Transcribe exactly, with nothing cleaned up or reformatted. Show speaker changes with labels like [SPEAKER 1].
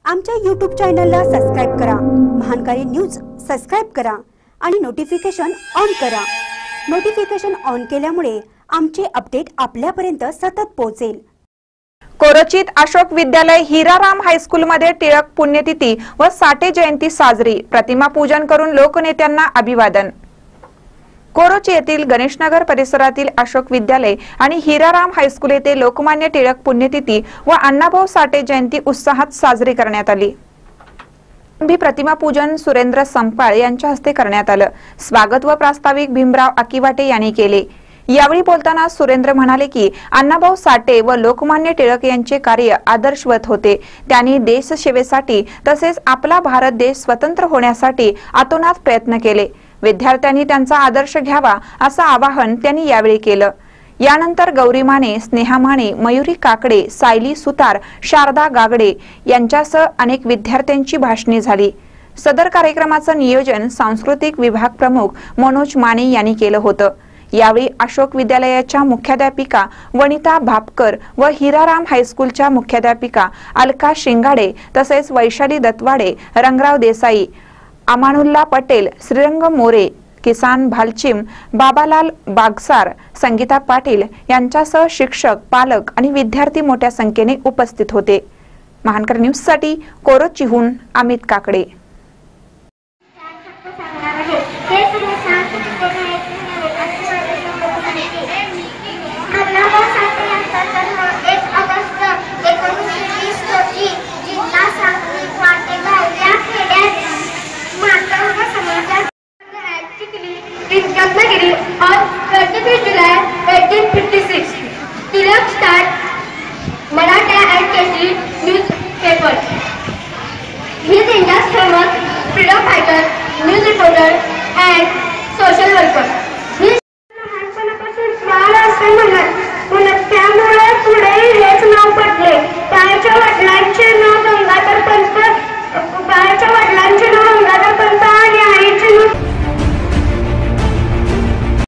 [SPEAKER 1] आमच्या यूट्यूब चॅनलला सबस्क्राइब करा, महानकारी न्यूज सबस्क्राइब करा आणि नोटिफिकेशन ऑन करा। नोटिफिकेशन ऑन केल्यामुळे आमचे अपडेट आपल्यापर्यंत सतत पोहोचेल।
[SPEAKER 2] कोरोचीत अशोक विद्यालय हिराराम हायस्कूल मध्ये टिळक पुण्यतिथी व साठे जयंती साजरी, प्रतिमा पूजन करून लोकनेत्यांना अभिवादन। कोरोची येथील गणेशनगर परिसरातील अशोक विद्यालय आणि हिराराम हायस्कूल येथे लोकमान्य टिळक पुण्यतिथी व अण्णाभाऊ साठे जयंती उत्साहात साजरी करण्यात आली। प्रतिमा पूजन सुरेंद्र संपाळ यांच्या हस्ते करण्यात आलं। स्वागत व प्रास्ताविक भीमराव आकिवाटे यांनी केले। यावेळी बोलताना सुरेंद्र म्हणाले की अण्णाभाऊ साठे व लोकमान्य टिळक यांचे कार्य आदर्शवत होते। त्यांनी देशसेवेसाठी तसेच आपला भारत देश स्वतंत्र होण्यासाठी आतोनात प्रयत्न केले। विद्यार्थ्यांनी त्यांचा आदर्श घ्यावा असं आवाहन त्यांनी यावेळी केलं। यानंतर गौरी माने, स्नेहा माने, मयुरी काकडे, सायली सुतार, शारदा गागडे यांच्यासह अनेक विद्यार्थ्यांची भाषणे झाली। सदर कार्यक्रमाचं नियोजन सांस्कृतिक विभाग प्रमुख मनोज माने यांनी केलं होतं। यावेळी अशोक विद्यालयाच्या मुख्याध्यापिका वनिता भापकर व हिराराम हायस्कूलच्या मुख्याध्यापिका अलका शिंगाडे तसेच वैशाली दत्वाडे, रंगराव देसाई, अमानुल्ला पटेल, श्रीरंग मोरे, किसान भालचिम, बाबालाल बागसार, संगीता पाटील यांच्यासह शिक्षक, पालक आणि विद्यार्थी मोठ्या संख्येने उपस्थित होते। महानकर न्यूज साठी कोरोचीहून Amit Kakade.
[SPEAKER 3] Ratnagiri on thirty-first July eighteen fifty-six. Tilak start Maratha and Keshri newspaper. He is India's famous freedom fighter, news reporter and